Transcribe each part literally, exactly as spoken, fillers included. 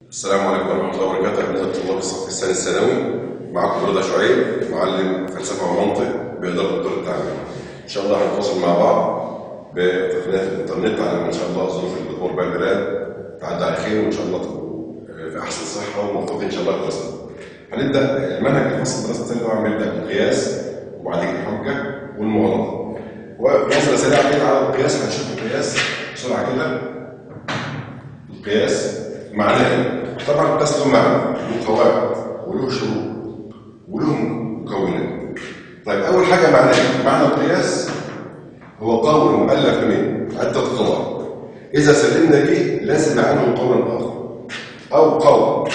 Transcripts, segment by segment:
السلام عليكم ورحمة الله وبركاته. أبناء الطلاب الصف الثاني الثانوي، معكم رضا شعيب، معلم فلسفة ومنطق بإدارة الدور التعليمي. إن شاء الله هنتواصل مع بعض بتقنيات الإنترنت على إن شاء الله ظروف الأمور بقى البلاد تعدي على خير، وإن شاء الله تبقوا في أحسن صحة وموفقين إن شاء الله في الدراسة. هنبدأ المنهج الفصل الدراسة الثاني طبعا بنبدأ بالقياس وبعد كده الحجة والمغالطة. ونظرة سريعة كده على القياس، هنشوف القياس بسرعة كده. القياس معناه ايه؟ طبعا القياس له معنى، له قواعد وله شروط وله مكونات. طيب اول حاجه معناه ايه؟ معنى القياس هو قول مؤلف من عده قواعد، اذا سلمنا به لازم عنه قولا اخر، او قول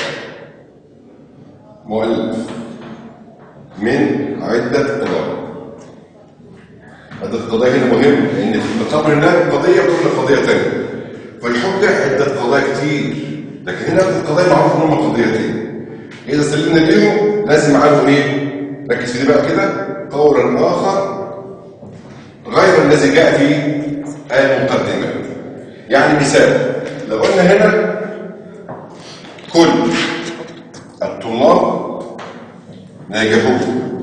مؤلف من عده قواعد. عده قضايا هنا مهم، لان في مقابل النهي قضيه وكل قضيه ثانيه. فالحجه عده قضايا كتير، لكن هنا في القضايا معروف ان هم قضيتين. اذا سلمنا بيهم لازم عنهم ايه؟ ركز في دي بقى كده، قولا اخر غير الذي جاء في المقدمه. يعني مثال، لو قلنا هنا كل الطلاب نجحوا،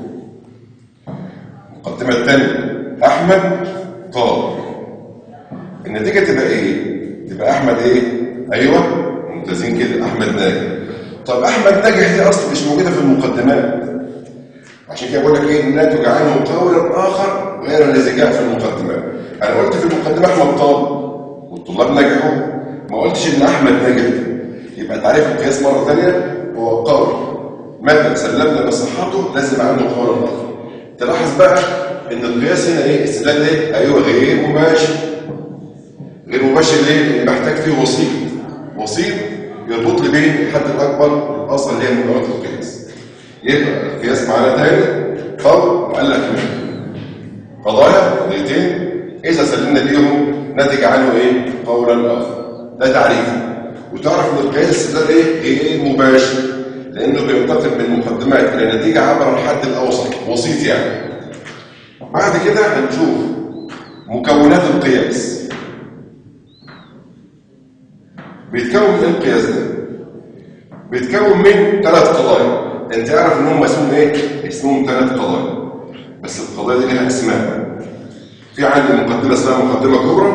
المقدمه الثانيه احمد طالب، النتيجه تبقى ايه؟ تبقى احمد ايه؟ ايوه ممتازين كده، احمد ناجح. طب احمد ناجح دي اصلا مش موجوده في المقدمات، عشان كده بقول لك ايه؟ الناتج عنه قولا اخر غير الذي جاء في المقدمات. انا قلت في المقدمه احمد طالب والطلاب نجحوا، ما قلتش ان احمد ناجح. يبقى تعريف القياس مره ثانيه هو قول متى سلمنا بصحته لازم عنه قولا اخر. تلاحظ بقى ان القياس هنا ايه؟ استدلال ايه؟ ايوه غير مباشر. غير مباشر ليه؟ لان محتاج فيه وسيط، وسيط يربط لي بين الحد الاكبر والاصل اللي هي مكونات القياس. يبقى القياس معناه تاني قول مؤلف من قضايا قضيتين، اذا سلمنا بيهم نتج عنه ايه؟ قولا اخر. ده تعريفه. وتعرف ان القياس استدلال ايه؟ غير مباشر، لانه بينتقل من مقدمات الى نتيجه عبر الحد الاوسط، وسيط يعني. بعد كده هنشوف مكونات القياس. بيتكون من القياس ده؟ بيتكون من ثلاث قضايا. انت عارف ان هم اسمهم ايه؟ اسمهم ثلاث قضايا، بس القضايا دي لها اسماء. في عندي مقدمه اسمها مقدمه كبرى،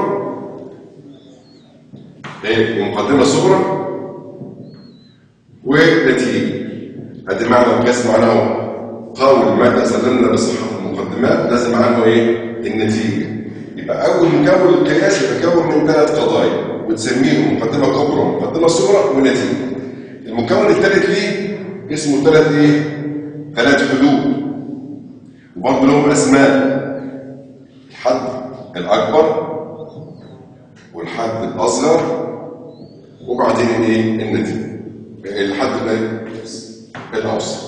ايه؟ ومقدمه صغرى، ونتيجه. ادي معنى القياس، معناه قول متى سلمنا بصحه المقدمات لازم عنه ايه؟ النتيجه. يبقى اول مكون القياس يتكون من ثلاث قضايا، وتسميهم مقدمه كبرى ومقدمه صغرى ونتيجه. المكون الثالث ليه اسمه ثلاث ايه؟ ثلاث حدود، وبرضه لهم اسماء: الحد الاكبر والحد الاصغر وبعدين الايه؟ النتيجه، الحد الاوسط.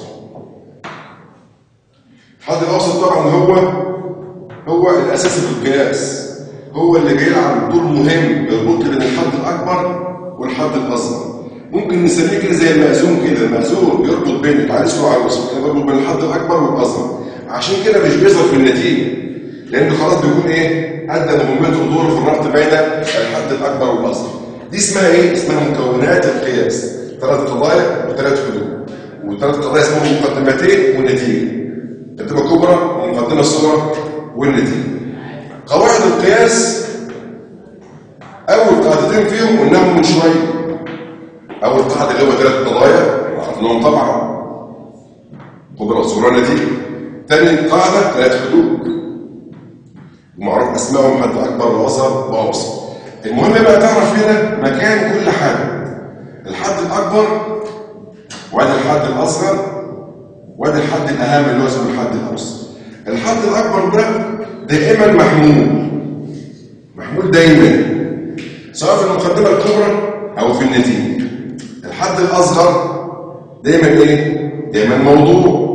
الحد الاوسط طبعا هو هو الاساس في القياس، هو اللي بيلعب دور مهم يربط بين الحد الاكبر والحد الاصغر. ممكن نسميه كده زي المأذون كده، المأذون بيربط بين العريس والعروس، كده بيربط بين الحد الاكبر والاصغر. عشان كده مش بيظهر في النتيجه، لانه خلاص بيكون ايه؟ ادى مهمته ودوره في الربط بين الحد الاكبر والاصغر. دي اسمها ايه؟ اسمها مكونات القياس. ثلاث قضايا وثلاث حدود، وثلاث قضايا اسمهم مقدمتين ونتيجه، مقدمه كبرى ومقدمه صغرى والنتيجه. قواعد القياس اول قاعدتين فيهم قلناهم من شويه. اول قاعده اللي هو ثلاث قضايا عرفناهم طبعا، كبرى وصغرى نتيجه. ثاني قاعده ثلاث حدود ومعروف اسمائهم، حد اكبر واصغر واوسط. المهم بقى تعرف هنا مكان كل حاجه: الحد الاكبر وادي الحد الاصغر وادي الحد الاهم اللي هو اسمه الحد الاوسط. الحد الاكبر ده دائما محمول، محمول دايما، سواء في المقدمه الكبرى او في النتيجه. الحد الاصغر دايما ايه؟ دايما موضوع،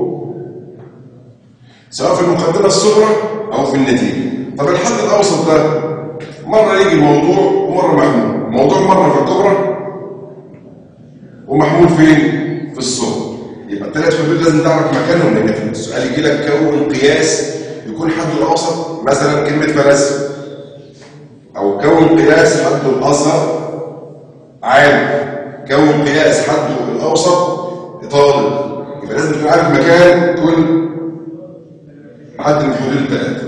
سواء في المقدمه الصغرى او في النتيجه. طب الحد الاوسط ده مره يجي موضوع ومره محمول، موضوع مره في الكبرى ومحمول فين؟ في الصغرى. يبقى الثلاث حدود لازم تعرف مكانهم، لان في السؤال يجي لك كون قياس يكون حد الاوسط مثلا كلمه فلاسفه، او كون قياس حد الاصغر عام، كون قياس حده الاوسط طالب، يبقى لازم تكون عارف مكان كل حد من الحدود الثلاثه.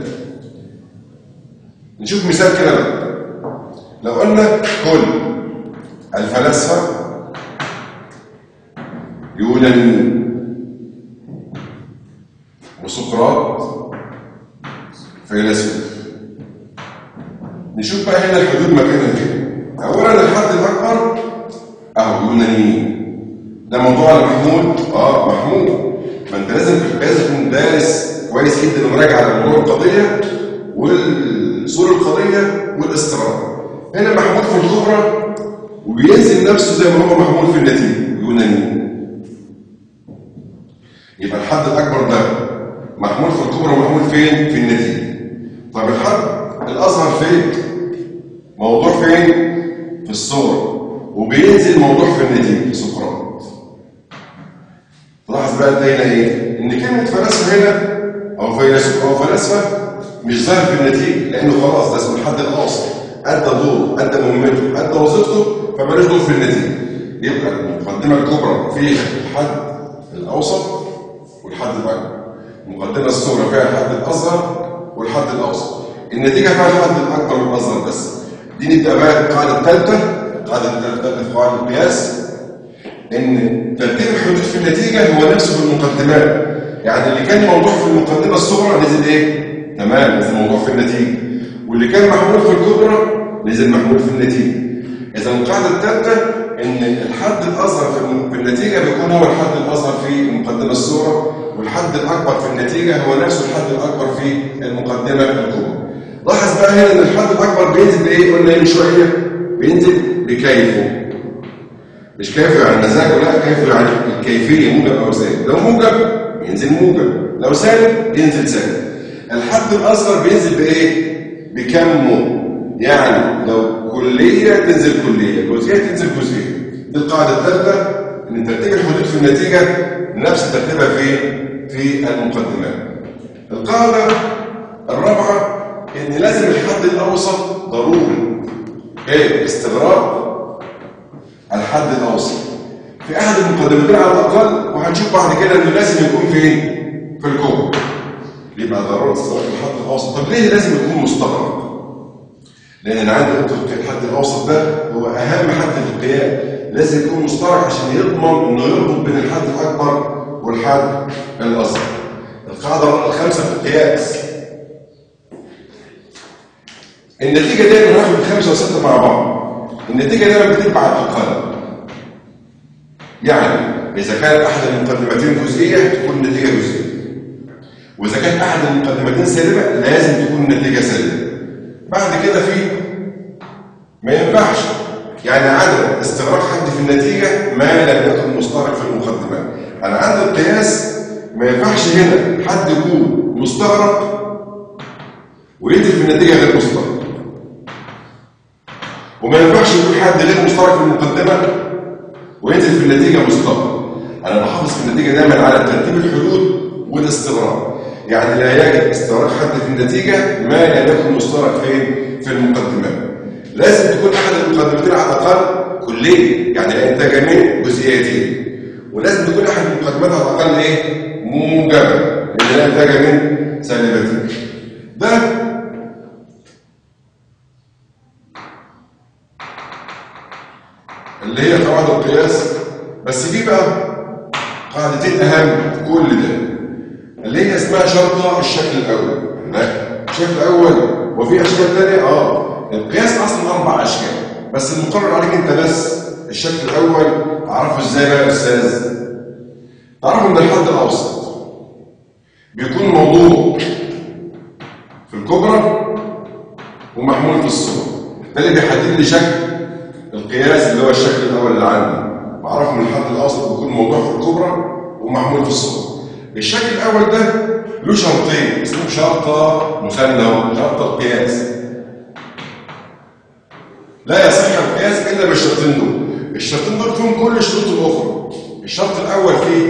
نشوف مثال كده بقى. لو قلنا كل الفلاسفه يونانيين وسقراط فيلسوف، نشوف بقى هنا الحدود مكانها فين. اولا الحد الاكبر اهو يونانيين، ده موضوع لمحمود اه محمود، ما انت لازم لازم تكون دارس كويس جدا ومراجع على موضوع القضيه والصوره القضيه والاستقرار. هنا محمود في الكبرى وبينزل نفسه زي ما هو محمود في النتيجه يونانيين، يبقى الحد الاكبر ده محمود في الكبرى ومحمود فين؟ في النتيجه. طب الحد الاصغر فين؟ موضوع فين؟ في الصوره، وبينزل موضوع في النتيجه سقراط. تلاحظ بقى تلاقينا ايه؟ ان كلمه فلاسفه هنا او فيلسوف او فلاسفه مش ظاهر في النتيجه، لانه خلاص ده اسمه الحد الاوسط، ادى دوره، ادى مهمته، ادى وظيفته، فمالوش دور في النتيجه. يبقى المقدمه الكبرى فيها الحد الاوسط والحد الاكبر، المقدمه الصغرى فيها الحد الاصغر والحد الاوسط، النتيجه فيها الحد الاكبر والاصغر بس. دي نبدا بقى القاعده الثالثه، القاعده الثالثه في قواعد القياس، ان ترتيب الحدود في النتيجه هو نفسه في المقدمات. يعني اللي كان موضوع في المقدمه الصغرى نزل ايه؟ تمام، نزل موضوع في النتيجه، واللي كان محمول في الكبرى نزل محمول في النتيجه. اذا القاعده الثالثه ان الحد الاصغر في النتيجه بيكون هو الحد الاصغر في المقدمه الصغرى، والحد الاكبر في النتيجه هو نفسه الحد الاكبر في المقدمه الكبرى. لاحظ بقى هنا ان الحد الاكبر بينزل بايه؟ قلنا من شويه بينزل بكيفه، مش كيفه يعني مزاجه، لا كيفه يعني الكيفيه، موجب او سالب. لو موجب ينزل موجب، لو سالب ينزل سالب. الحد الاصغر بينزل بايه؟ بكمه، يعني لو كليه تنزل كليه، جزئيه تنزل جزئيه. دي القاعده الثالثه، ان ترتيب الحدود في النتيجه نفس ترتيبها في في المقدمات. القاعده الرابعه ان لازم الحد الاوسط ضروري ايه؟ استغراق الحد الاوسط في احد المقدمتين على الاقل، وهنشوف بعد كده انه لازم يكون فين؟ في الكبرى. يبقى ضروره استغراق الحد الاوسط. طب ليه لازم يكون مستغرق؟ لان انا عندي الحد الاوسط ده هو اهم حد في القياس، لازم يكون مستغرق عشان يضمن انه يربط بين الحد الاكبر والحد الاصغر. القاعده الخامسه في القياس، النتيجه دايما هناخد الخمسه وسته مع بعض. النتيجه دايما بتتبع الاقل، يعني اذا كان احد المقدمتين جزئيه تكون النتيجه جزئيه، واذا كان احد المقدمتين سالبه لازم تكون النتيجه سالبه. بعد كده في ما ينفعش يعني عدم استغراق حد في النتيجه ما لم يكن مستغرق في المقدمات. انا عندي القياس ما ينفعش هنا حد يكون مستغرق وينزل في النتيجه غير مستغرق، وما ينفعش يكون حد غير مستغرق في المقدمه وينزل في النتيجه مستغرق. انا بحافظ في النتيجه دايما على ترتيب الحدود والاستغراق، يعني لا يجب استغراق حد في النتيجه ما لم يكن مستغرق فين؟ في المقدمات. لازم تكون احد المقدمتين على الاقل كليه، يعني لا ينتج من جزئيتين، ولازم تكون احد المقدمات على الاقل ايه؟ موجبه، اللي لا ينتج من سالبتين. ده اللي هي قواعد القياس. بس في بقى قاعدتين اهم في كل ده، اللي هي اسمها شرطه الشكل الاول. الشكل الاول وفي اشكال ثانيه. اه القياس اصلا اربع اشكال، بس المقرر عليك انت بس الشكل الاول. اعرفه ازاي بقى يا استاذ؟ تعرفوا ان الحد الاوسط بيكون موضوع في الكبرى ومحمول في الصغرى، ده اللي بيحدد لي شكل القياس اللي هو الشكل الاول اللي عندي. بعرفه ان الحد الاوسط بيكون موضوع في الكبرى ومحمول في الصغرى. الشكل الاول ده له شرطين، اسمه شرطه مثنى، شرطه القياس. لا يصح القياس الا بالشرطين دول. الشرطين دول فيهم كل الشروط الاخرى. الشرط الاول فيه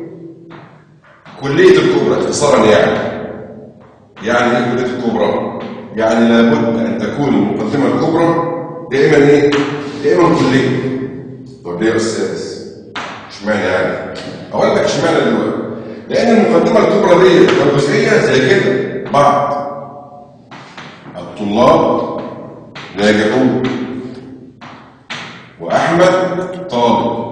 كليه الكبرى اختصارا، يعني يعني ايه كليه الكبرى؟ يعني لابد ان تكون المقدمه الكبرى دائما ايه؟ دائما كليه. طب ليه يا استاذ؟ اشمعنى يعني؟ اقول لك اشمعنى دلوقتي. لان المقدمه الكبرى دي والجزئيه زي كده بعض الطلاب ناجحون واحمد طالب.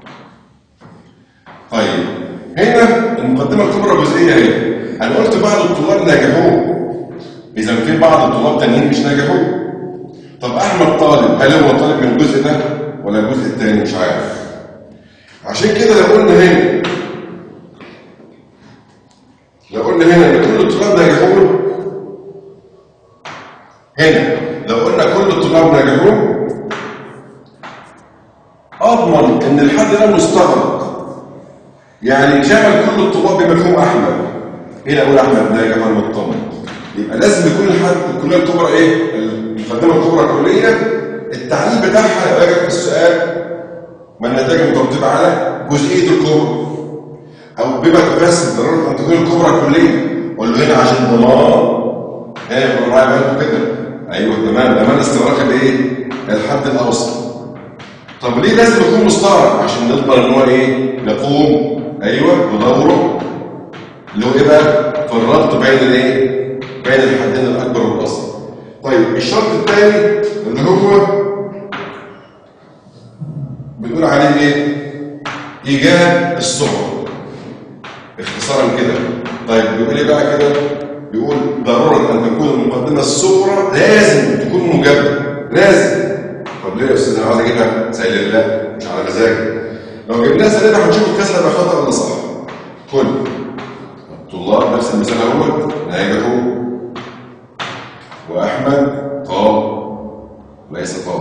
طيب هنا المقدمه الكبرى والجزئيه اهي. انا قلت بعض الطلاب ناجحون، اذا في بعض الطلاب تانيين مش ناجحون. طب احمد طالب، هل هو طالب من الجزء ده ولا الجزء الثاني؟ مش عارف. عشان كده لو قلنا هنا لو قلنا هنا ان كل الطلاب ناجحون، هنا لو قلنا كل الطلاب ناجحون اضمن ان الحد ده مستغرق، يعني شمل كل الطلاب بمفهوم احمد. هنا اقول احمد ناجح وانا مطمن، يبقى لازم يكون الحد الكليه الكبرى ايه؟ المقدمه الكبرى كليه التعليل بتاعها يراجع في السؤال ما النتائج المترتبه على جزئيه الكبرى، او بما تفسر ضروره ان تكون الكبرى كليه. قول له هنا عشان ضمان ايه يبقى راعي بالكم كده. ايوه تمام، ضمان استغراق الايه؟ الحد الاوسط. طب ليه لازم يكون مستغرق؟ عشان نضمن ان هو ايه؟ نقوم ايوه بدوره اللي هو ايه بقى؟ في الربط بين الايه؟ بين الحدين الاكبر والاصغر. طيب الشرط الثاني اللي هو بنقول عليه ايه؟ ايجاد الصغرى. اختصارا كده. طيب بيقول ايه بقى كده؟ بيقول ضروره ان تكون المقدمه الصغرى لازم تكون موجبه، لازم. طب ليه يا استاذ انا عاوز اجيبها سالب؟ لا مش على مزاجي. لو جبناها سالب هنشوف الكسر هيبقى خطا ولا صح. كل الطلاب نفس المثال اهوت ناجحوا واحمد طالب ليس طالب.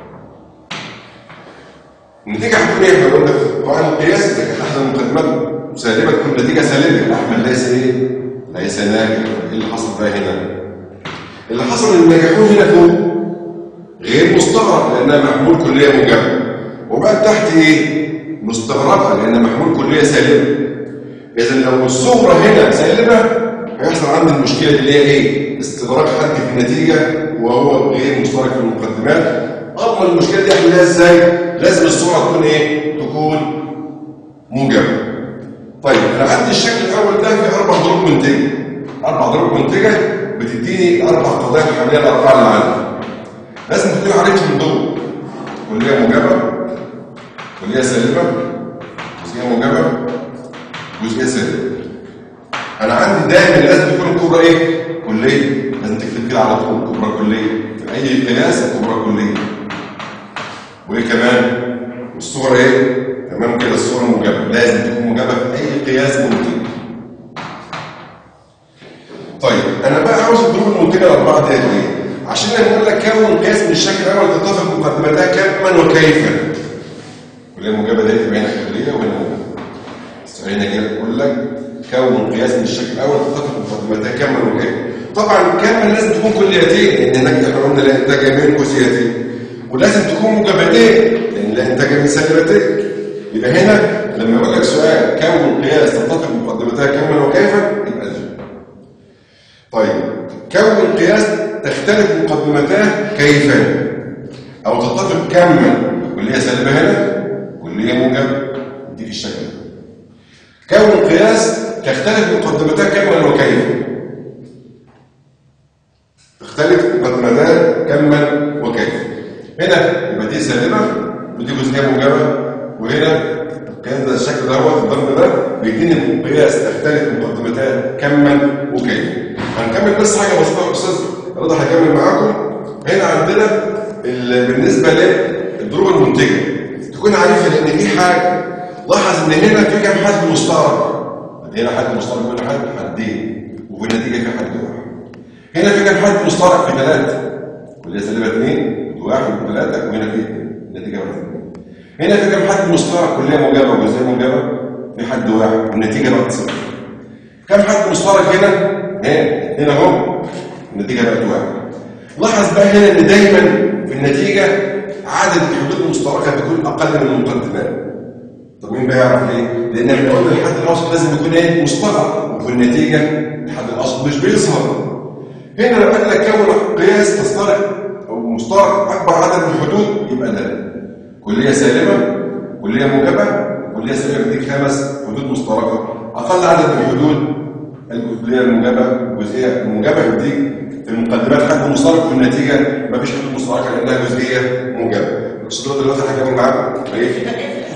النتيجه هتكون ايه؟ احنا قلنا طبعا القياس اذا كانت احد المقدمات سالبه تكون النتيجه سالبه، احمد ليس ايه؟ ليس ناجح. ايه اللي حصل بقى هنا؟ اللي حصل ان الناجحون هنا فوق غير مستغرق لانها محمول كليه موجبه، وبقى تحت ايه؟ مستغرقه لان محمول كليه سالبه. اذا لو الصغرى هنا سالبه هيحصل عندي المشكله اللي هي ايه؟ استغراق حد في النتيجه وهو غير مشترك في المقدمات. اضمن المشكله دي احلها ازاي؟ لازم الصغرى تكون ايه؟ تكون موجبه. طيب انا عندي الشكل الاول ده فيه اربع ضروب منتجه. اربع ضروب منتجه بتديني الاربع قضايا الحمليه الاربعه اللي عندي. لازم تكون عارفهم دول. كليه موجبه، كليه سالبه، جزئيه موجبه، جزئيه سالبه. انا عندي دايما لازم تكون الكبرى ايه؟ كليه. لازم تكتب كده على طول كبرى كليه في اي قياس كبرى كليه. وايه كمان؟ الصغرى ايه؟ تمام كده الصغرى موجبه، لازم تكون موجبه في اي قياس منتج. طيب انا بقى عاوز الضروب المنتجه الاربعه ديت ايه؟ عشان انا بقول لك كون قياس من الشكل الاول تتفق مقدمتها كما وكيفا. كليه موجبه ديت يبقى هنا كليه وهنا موجبه. السؤال هنا جاي بقول لك كون قياس من الشكل الاول تتفق مقدمتها كما وكيفا. طبعا كما لازم تكون كليتين لان هناك احنا قلنا لا انتاج من جزئيتين، ولازم تكون موجبتين لان لا انتاج من سالبتين. يبقى هنا لما يقول لك سؤال كون قياس تتفق مقدمتها كما وكيفا يبقى دي. طيب كون قياس تختلف مقدمتاه كيفا او تتفق كما، كليه سالبه هنا كليه موجبه دي في الشكل ده. كون قياس تختلف مقدمتاه كما وكيفا، تختلف مقدمتاه كما وكيفا. هنا يبقى دي سالبه ودي جزئيه موجبه، وهنا القياس ده الشكل ده هو الضرب ده بيديني قياس تختلف مقدمتاه كما وكيفا. هنكمل بس حاجه بسيطه يا استاذ رضا هكمل معاكم. هنا عندنا بالنسبه للضروب المنتجه تكون عارفها لان في حاجه. لاحظ ان هنا في كام حد مشترك. هنا حد مشترك وهنا حد حدين وفي النتيجه في حد واحد. هنا في كام حد مشترك في ثلاثه. كليه سالبه اثنين وواحد وثلاثه وهنا في النتيجه واحد. هنا في كام حد مشترك كليه موجبه وجزئيه موجبه في حد واحد والنتيجه بقت صفر. كام حد مشترك هنا؟ هنا هنا اهو النتيجه بقت واحد. لاحظ بقى هنا ان دايما في النتيجه عدد الحدود المشتركه بتكون اقل من المقدمات. طب مين بقى يعرف ليه؟ لان احنا قلنا الحد الاوسط لازم يكون ايه؟ مشترك، وفي النتيجه الحد الاوسط مش بيظهر. هنا لو قال لك كون قياس تشترك او مشترك اكبر عدد من الحدود يبقى ده كليه سالمه، كليه موجبه، كليه سالمه بتديك خمس حدود مشتركه. اقل عدد من الحدود الكليه الموجبه، الجزئيه الموجبه بتديك في المقدمات حد مشترك، وفي النتيجه مفيش حدود مشتركه لانها جزئيه موجبه. الصوره دلوقتي هكمل معاكم.